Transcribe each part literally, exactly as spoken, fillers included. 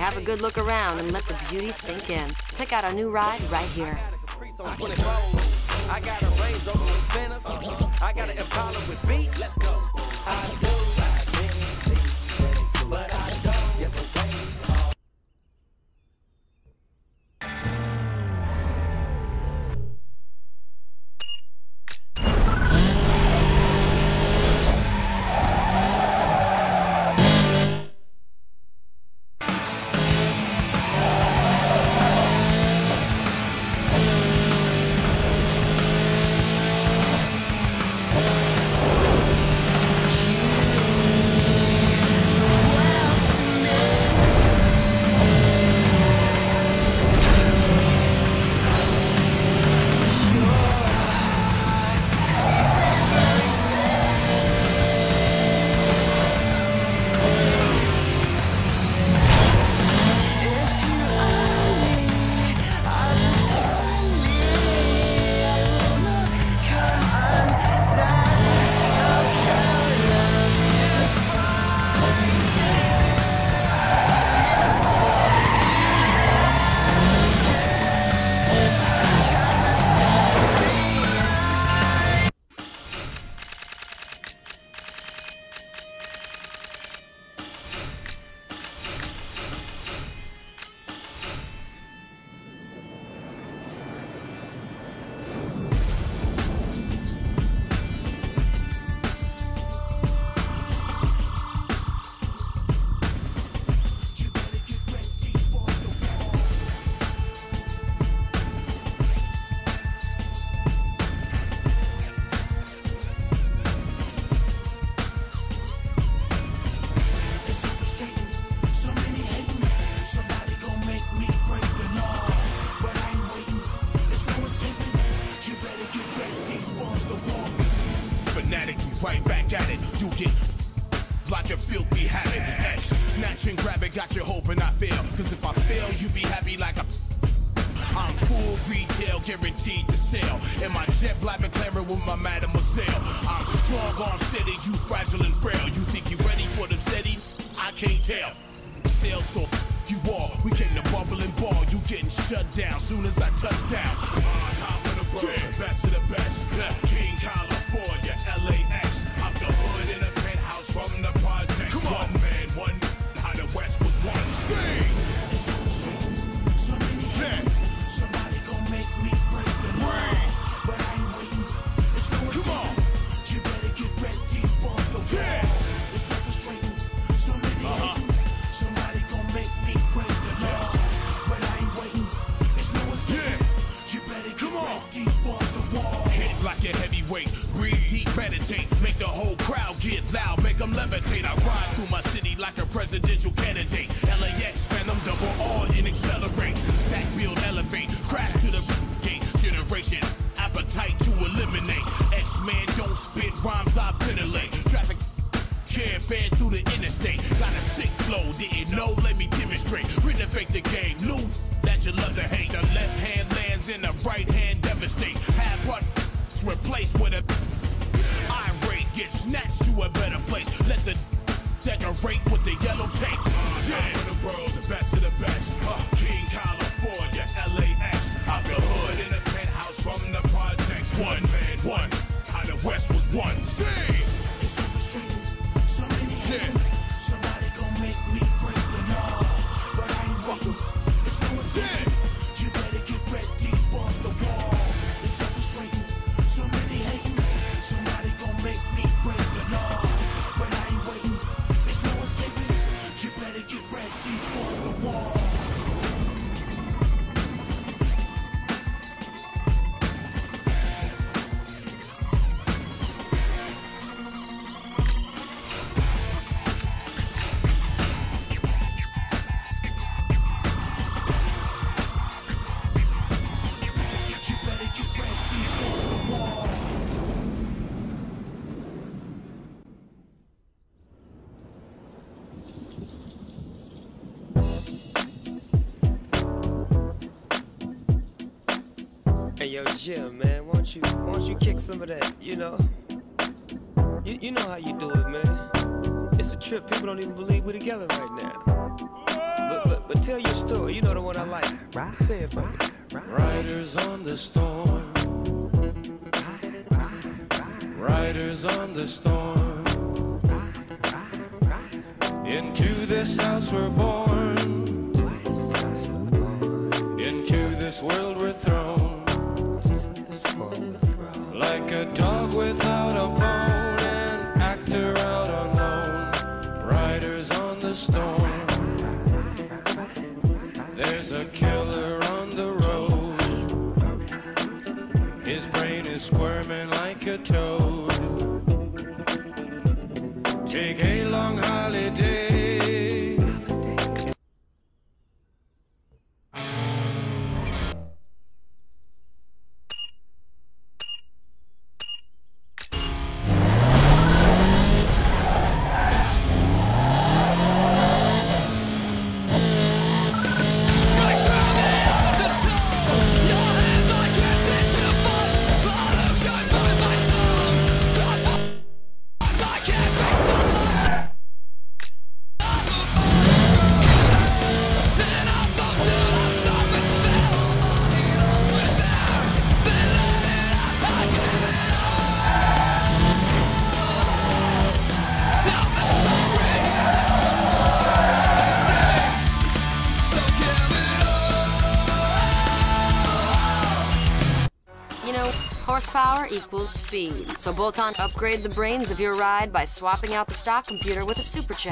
Have a good look around and let the beauty sink in. Pick out a new ride right here. I got a Range Rover with spinners. I got an Impala with beat. Let's go. I do like me, but I don't give away. Right back at it, you get like a filthy habit. X, snatch and grab it, got you hoping I fail. Cause if I fail, you be happy like a I'm full retail, guaranteed to sell. In my jet black McLaren with my mademoiselle. I'm strong, arm steady, you fragile and frail. You think you ready for them steady? I can't tell. Sales so you all, we came to bubble and ball. You getting shut down soon as I touch down. On top of the world, yeah. The best of the best. Yeah. King California, L A X. I'm the hood in a penthouse from the projects. Come on, one man, one how the West was one. Sing. So many yeah. Somebody gon' make me break the law, but I ain't waiting. It's no Come on. You better get ready for the war. Yeah. It's frustrating. So many uh-huh. Somebody gon' make me break the law, but I ain't waiting. It's no escape. Yeah. You better get Come on. ready for the war. Hit like a heavyweight. Breathe deep, meditate. Make the whole crowd get loud. Make them levitate. I ride through my city like a presidential candidate. L A X, phantom double R and accelerate. Stack, build, elevate. Crash to the gate. Generation. Appetite to eliminate. X-Man don't spit rhymes, I ventilate. Traffic caravan through the interstate. Got a sick flow, didn't know, let me demonstrate. Renovate the game, new that you love to hate. The left hand lands in the right hand devastates. Half what replaced with a irate. Get snatched to a better place. Let the decorate with the yellow tape. Yeah. Top of the world, the best of the best. Uh, King California, L A X. Out the hood in a penthouse from the projects. One man, one. How the West was one. Sing. It's so frustrating. So many yeah. Somebody gon' make me break the law, but I ain't waiting. It's no escape. Yeah. You better get ready for the war. It's so frustrating. So many hating. Somebody gon' make me break the law, but I ain't waiting. It's no escaping. You better get ready for the war. You better get ready for the war. Hey yo, Jim, man, why don't you why don't you kick some of that, you know? You you know how you do it, man. It's a trip, people don't even believe we're together right now. But, but, but tell your story, you know the one I like. Right. Say it for me. Riders on the storm. Riders on the storm. Into this house we're born. Into this world we're thrown. Like a dog without a bone, an actor out on loan. Riders on the storm. There's a killer on the road. His brain is squirming like a toad. Take a long holiday. Horsepower equals speed, so Bolton upgrade the brains of your ride by swapping out the stock computer with a super chip.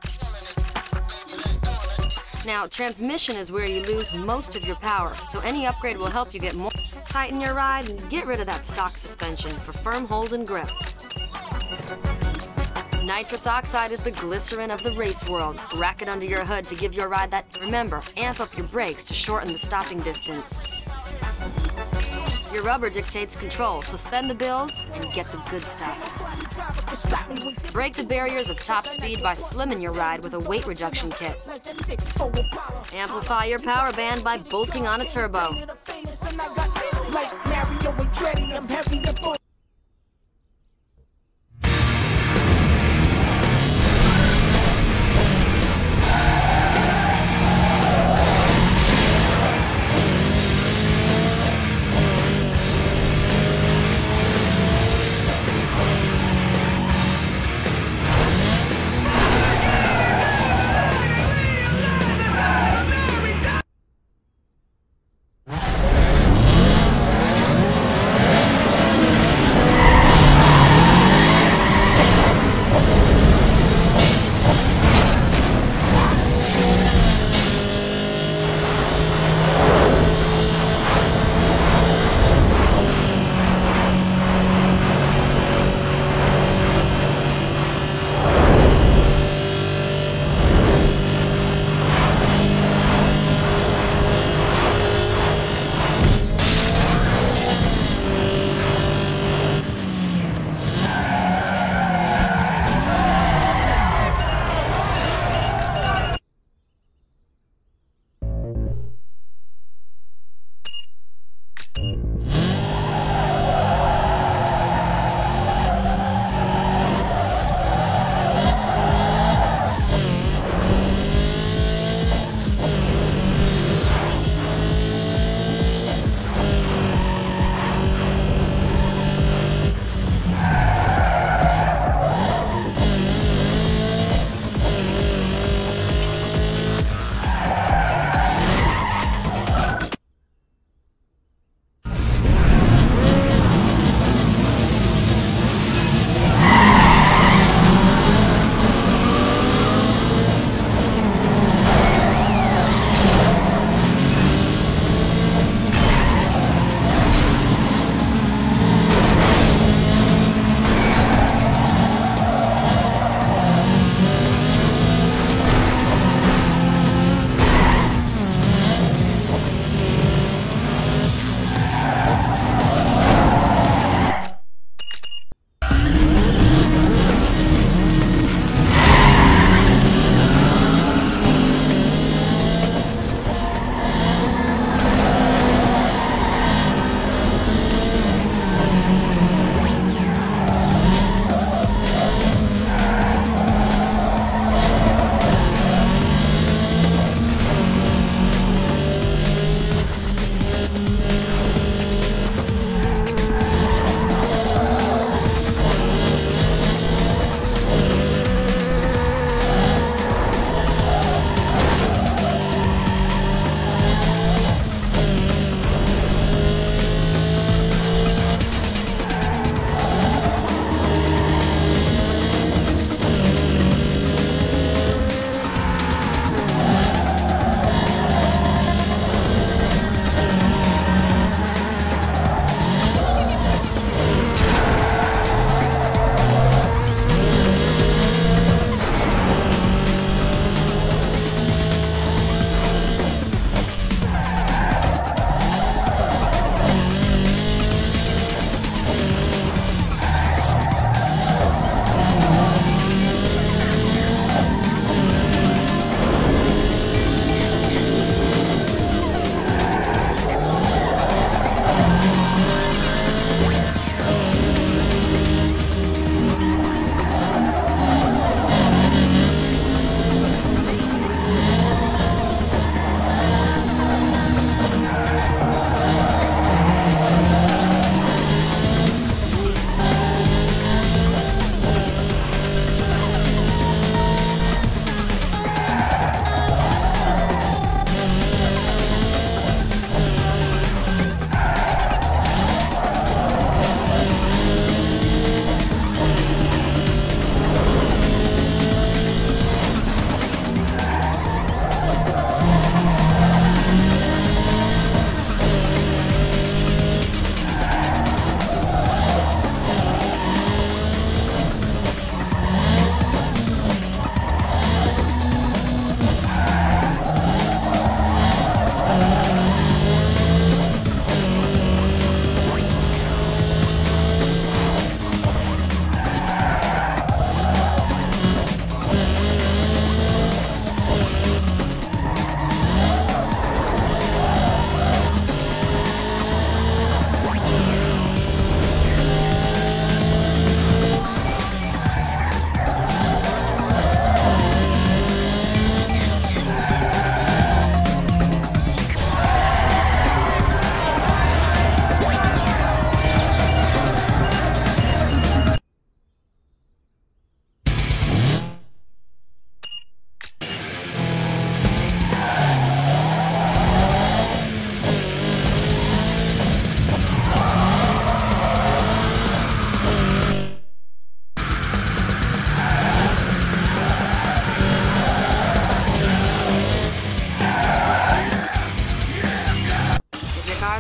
Now, transmission is where you lose most of your power, so any upgrade will help you get more. Tighten your ride and get rid of that stock suspension for firm hold and grip. Nitrous oxide is the glycerin of the race world. Rack it under your hood to give your ride that. Remember, amp up your brakes to shorten the stopping distance. Your rubber dictates control, so spend the bills and get the good stuff. Break the barriers of top speed by slimming your ride with a weight reduction kit. Amplify your power band by bolting on a turbo.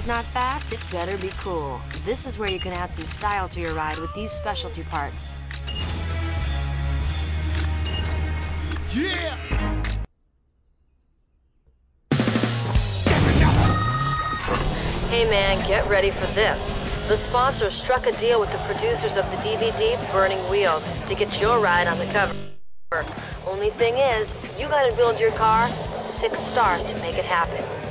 not fast, it better be cool. This is where you can add some style to your ride with these specialty parts. Yeah! Hey man, get ready for this. The sponsor struck a deal with the producers of the D V D Burning Wheels to get your ride on the cover. Only thing is, you gotta build your car to six stars to make it happen.